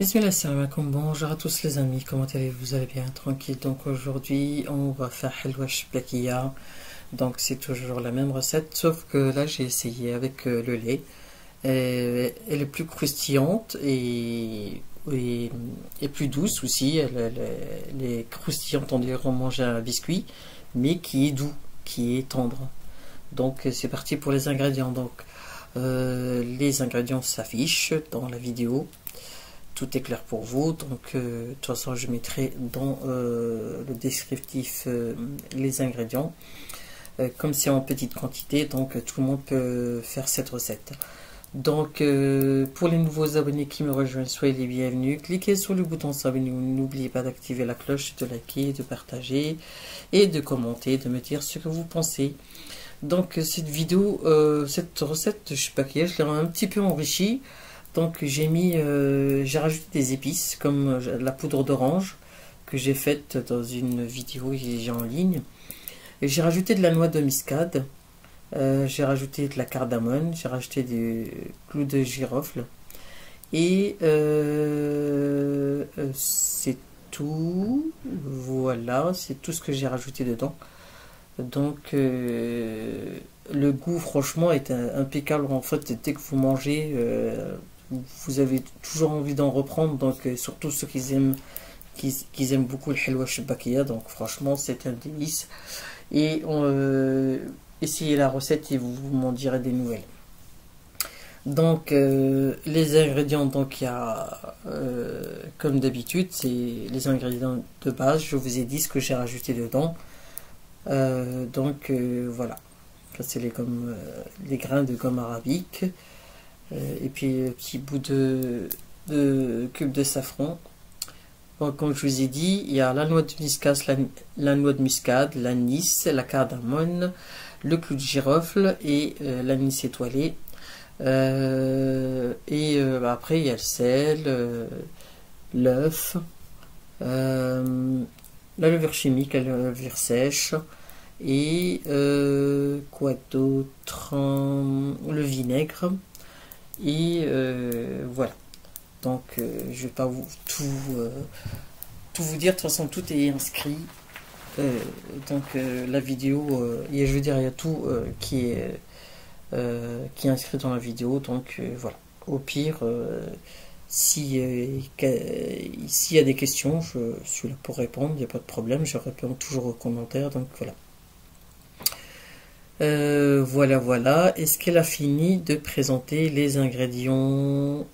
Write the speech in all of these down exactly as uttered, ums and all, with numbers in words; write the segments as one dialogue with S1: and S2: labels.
S1: Bismillah, salam alaikum, bonjour à tous les amis, comment allez-vous? Vous allez bien, tranquille. Donc aujourd'hui on va faire halwa shbakia. Donc c'est toujours la même recette, sauf que là j'ai essayé avec euh, le lait. Et elle est plus croustillante et, et, et plus douce aussi. Elle, elle, elle est croustillante, on dirait qu'on mange un biscuit, mais qui est doux, qui est tendre. Donc c'est parti pour les ingrédients. Donc euh, les ingrédients s'affichent dans la vidéo. Tout est clair pour vous, donc euh, de toute façon je mettrai dans euh, le descriptif euh, les ingrédients. Euh, comme c'est en petite quantité, donc tout le monde peut faire cette recette. Donc euh, pour les nouveaux abonnés qui me rejoignent, soyez les bienvenus. Cliquez sur le bouton s'abonner, n'oubliez pas d'activer la cloche, de liker, de partager et de commenter, de me dire ce que vous pensez. Donc cette vidéo, euh, cette recette, je sais pas qui est, je l'ai un petit peu enrichie. Donc j'ai mis, euh, j'ai rajouté des épices comme la poudre d'orange que j'ai faite dans une vidéo que j'ai en ligne. J'ai rajouté de la noix de muscade, euh, j'ai rajouté de la cardamone, j'ai rajouté des clous de girofle et euh, euh, c'est tout. Voilà, c'est tout ce que j'ai rajouté dedans. Donc euh, le goût franchement est impeccable en fait. Dès que vous mangez, euh, vous avez toujours envie d'en reprendre, donc euh, surtout ceux qui aiment qui, qui aiment beaucoup le halwa shbakia. Donc franchement c'est un délice et euh, essayez la recette et vous, vous m'en direz des nouvelles. Donc euh, les ingrédients, donc il y a euh, comme d'habitude c'est les ingrédients de base. Je vous ai dit ce que j'ai rajouté dedans. Euh, donc euh, voilà, ça c'est les, comme, euh, les grains de gomme arabique. Et puis un petit bout de, de cube de safran. Bon, comme je vous ai dit, il y a la noix de muscade, la, la noix de muscade, l'anis, la cardamone, le clou de girofle et euh, l'anis étoilé. Euh, et euh, bah, après il y a le sel, euh, l'œuf, euh, la levure chimique, la levure sèche et euh, quoi d'autre, le vinaigre. Et euh, voilà, donc euh, je vais pas vous tout, euh, tout vous dire, de toute façon tout est inscrit, euh, donc euh, la vidéo, euh, et je veux dire il y a tout euh, qui, est, euh, qui est inscrit dans la vidéo, donc euh, voilà, au pire, euh, si, euh, s'il y a des questions, je suis là pour répondre, il n'y a pas de problème, je réponds toujours aux commentaires, donc voilà. Euh, voilà, voilà. Est-ce qu'elle a fini de présenter les ingrédients?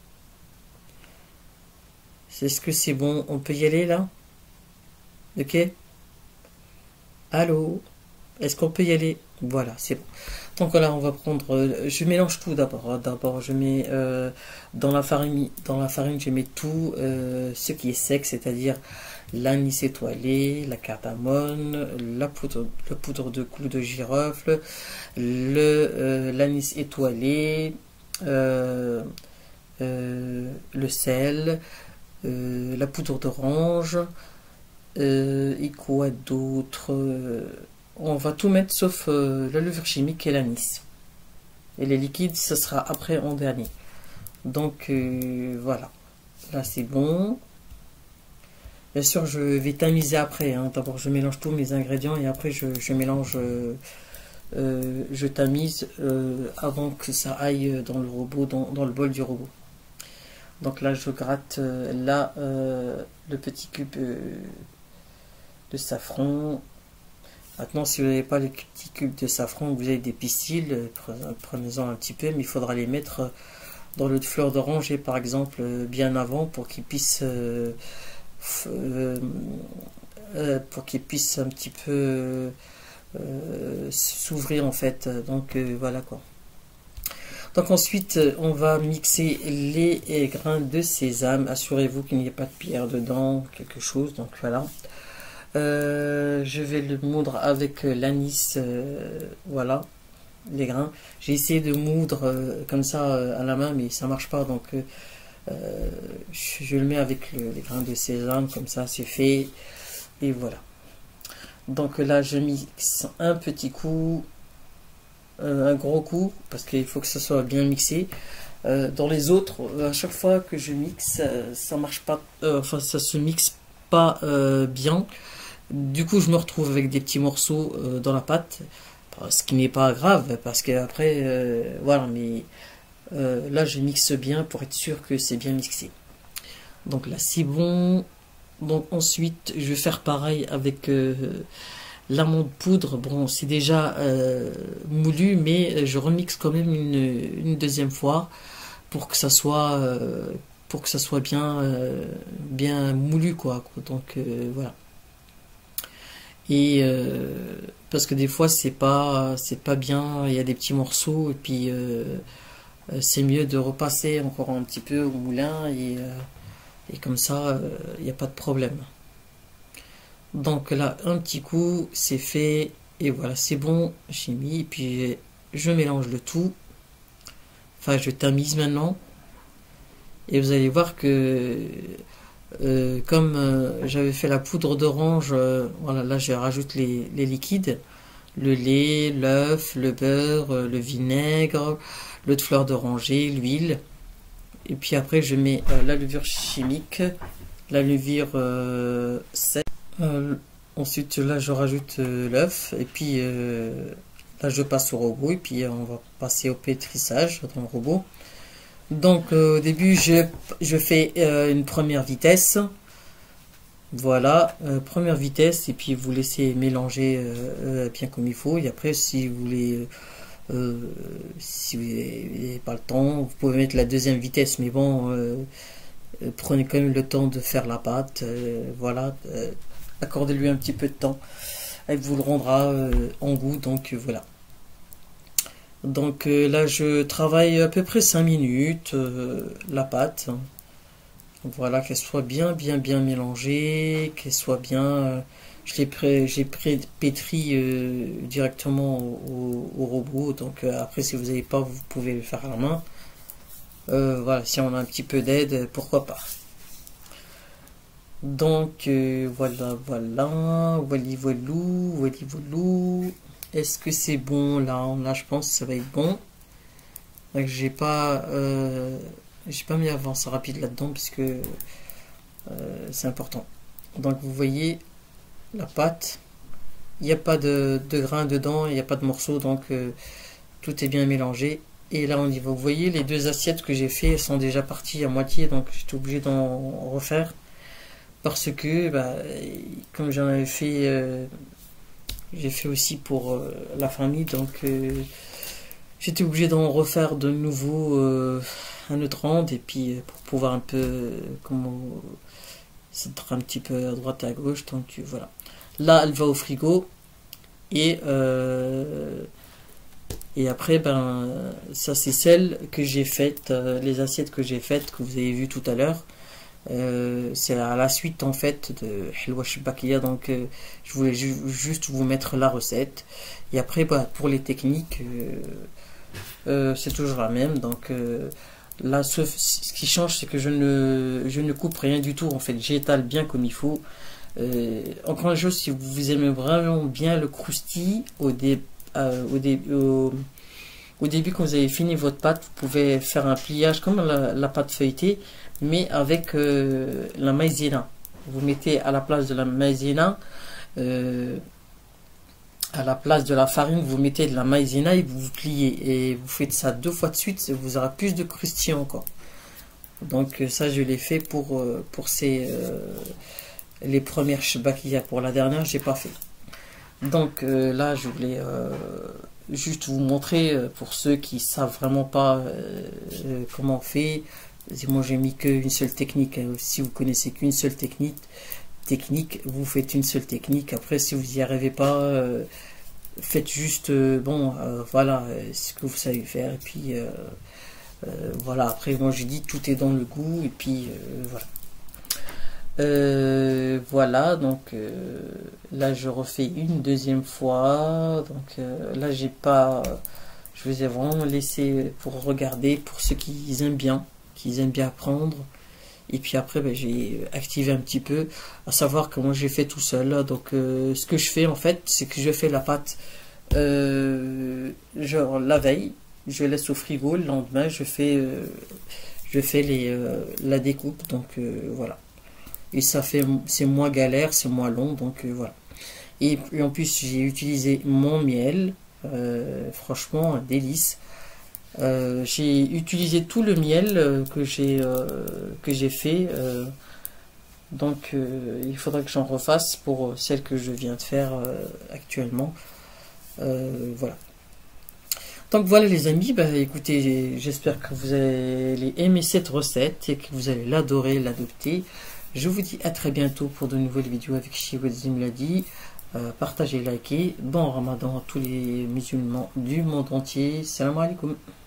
S1: Est-ce que c'est bon? On peut y aller là? Ok? Allô? Est-ce qu'on peut y aller? Voilà, c'est bon. Donc là, on va prendre... Euh, je mélange tout d'abord. D'abord, je mets euh, dans la farine, dans la farine, je mets tout euh, ce qui est sec, c'est-à-dire l'anis étoilé, la cardamone, la poudre, la poudre de clou de girofle, le euh, l'anis étoilé, euh, euh, le sel, euh, la poudre d'orange, euh, et quoi d'autre? On va tout mettre sauf euh, la levure chimique et l'anis. Et les liquides, ce sera après en dernier. Donc euh, voilà, là c'est bon. Bien sûr, je vais tamiser après. Hein. D'abord, je mélange tous mes ingrédients et après, je, je mélange, euh, euh, je tamise euh, avant que ça aille dans le robot, dans, dans le bol du robot. Donc là, je gratte euh, là euh, le petit cube euh, de safran. Maintenant, si vous n'avez pas les petits cubes de safran, vous avez des pistils, prenez-en un petit peu, mais il faudra les mettre dans l'eau de fleur d'oranger, par exemple, bien avant pour qu'ils puissent... Euh, Euh, euh, pour qu'ils puissent un petit peu euh, s'ouvrir en fait, donc euh, voilà quoi. Donc ensuite on va mixer les grains de sésame, assurez-vous qu'il n'y ait pas de pierre dedans, quelque chose, donc voilà. Euh, je vais le moudre avec l'anis, euh, voilà, les grains. J'ai essayé de moudre euh, comme ça euh, à la main, mais ça marche pas, donc euh, Euh, je, je le mets avec le, les grains de sésame, comme ça c'est fait, et voilà. Donc là je mixe un petit coup, euh, un gros coup, parce qu'il faut que ce soit bien mixé, Euh, dans les autres, à chaque fois que je mixe, euh, ça marche pas, euh, enfin ça se mixe pas euh, bien. Du coup, je me retrouve avec des petits morceaux euh, dans la pâte, ce qui n'est pas grave parce que après, euh, voilà. Mais euh, là, je mixe bien pour être sûr que c'est bien mixé. Donc là, c'est bon. Donc ensuite, je vais faire pareil avec euh, l'amande poudre. Bon, c'est déjà euh, moulu, mais je remixe quand même une, une deuxième fois pour que ça soit euh, pour que ça soit bien euh, bien moulu quoi. Donc euh, voilà. Et euh, parce que des fois c'est pas c'est pas bien, il y a des petits morceaux et puis euh, c'est mieux de repasser encore un petit peu au moulin et, euh, et comme ça il n'y a pas de problème. Donc là un petit coup c'est fait et voilà c'est bon, j'ai mis et puis je mélange le tout. Enfin je tamise maintenant et vous allez voir que Euh, comme euh, j'avais fait la poudre d'orange, euh, voilà, là je rajoute les, les liquides, le lait, l'œuf, le beurre, euh, le vinaigre, l'eau de fleur d'oranger, l'huile. Et puis après je mets euh, la levure chimique, la levure euh, sèche. Euh, ensuite là je rajoute euh, l'œuf et puis euh, là je passe au robot et puis on va passer au pétrissage dans le robot. Donc euh, au début je, je fais euh, une première vitesse, voilà, euh, première vitesse et puis vous laissez mélanger euh, euh, bien comme il faut et après si vous voulez, euh, si vous n'avez pas le temps, vous pouvez mettre la deuxième vitesse mais bon, euh, euh, prenez quand même le temps de faire la pâte, euh, voilà, euh, accordez-lui un petit peu de temps, elle vous le rendra euh, en goût donc euh, voilà. Donc euh, là je travaille à peu près cinq minutes euh, la pâte. Donc, voilà, qu'elle soit bien bien bien mélangée, qu'elle soit bien. Euh, je l'ai pré, j'ai pré pétri euh, directement au, au, au robot. Donc euh, après si vous n'avez pas vous pouvez le faire à la main. Euh, voilà, si on a un petit peu d'aide, pourquoi pas. Donc euh, voilà voilà, voili voilou, voili voilou. Est-ce que c'est bon là? Là, je pense que ça va être bon. Donc, j'ai pas, euh, j'ai pas mis avance rapide là-dedans puisque euh, c'est important. Donc, vous voyez la pâte. Il n'y a pas de, de grains dedans, il n'y a pas de morceaux, donc euh, tout est bien mélangé. Et là, on y va. Vous voyez, les deux assiettes que j'ai fait sont déjà parties à moitié, donc j'étais obligé d'en refaire parce que, bah, comme j'en avais fait. Euh, J'ai fait aussi pour euh, la famille, donc euh, j'étais obligé d'en refaire de nouveau euh, un autre round et puis euh, pour pouvoir un peu euh, comment s'être un petit peu à droite et à gauche. Donc euh, voilà. Là, elle va au frigo et euh, et après ben ça c'est celle que j'ai faite, euh, les assiettes que j'ai faites que vous avez vu tout à l'heure. Euh, c'est à la suite en fait de Helwa Shbakia, donc euh, je voulais ju juste vous mettre la recette et après bah, pour les techniques euh, euh, c'est toujours la même. Donc euh, là ce, ce qui change c'est que je ne, je ne coupe rien du tout en fait, j'étale bien comme il faut. Euh, encore une chose, si vous aimez vraiment bien le croustille au, dé, euh, au, dé, au, au début quand vous avez fini votre pâte, vous pouvez faire un pliage comme la, la pâte feuilletée mais avec euh, la maïzena. Vous mettez à la place de la maïzena, euh, à la place de la farine, vous mettez de la maïzena et vous vous pliez. Et vous faites ça deux fois de suite, vous aurez plus de croustillant encore. Donc ça, je l'ai fait pour, euh, pour ces, euh, les premières shbakia. Pour la dernière, j'ai pas fait. Donc euh, là, je voulais euh, juste vous montrer, euh, pour ceux qui savent vraiment pas euh, comment on fait. Moi j'ai mis qu'une seule technique. Si vous connaissez qu'une seule technique, technique, vous faites une seule technique. Après si vous n'y arrivez pas, euh, faites juste euh, bon euh, voilà euh, ce que vous savez faire. Et puis euh, euh, voilà, après moi j'ai dit tout est dans le goût. Et puis euh, voilà. Euh, voilà, donc euh, là je refais une deuxième fois. Donc euh, là j'ai pas. Je vous ai vraiment laissé pour regarder pour ceux qui aiment bien. Qu'ils aiment bien apprendre. Et puis après ben, j'ai activé un petit peu, à savoir que moi j'ai fait tout seul là. Donc euh, ce que je fais en fait c'est que je fais la pâte euh, genre la veille je laisse au frigo. Le lendemain, je fais, euh, je fais les, euh, la découpe. Donc euh, voilà. Et ça fait, c'est moins galère, c'est moins long. Donc euh, voilà. Et puis en plus, j'ai utilisé mon miel. Euh, franchement, un délice. Euh, j'ai utilisé tout le miel euh, que j'ai euh, que j'ai fait. Euh, donc euh, il faudra que j'en refasse pour celle que je viens de faire euh, actuellement. Euh, voilà. Donc voilà les amis, bah, écoutez, j'espère que vous allez aimer cette recette et que vous allez l'adorer, l'adopter. Je vous dis à très bientôt pour de nouvelles vidéos avec Shiwazim Miladi. Euh, partagez, likez. Bon Ramadan à tous les musulmans du monde entier. Salam alaikum.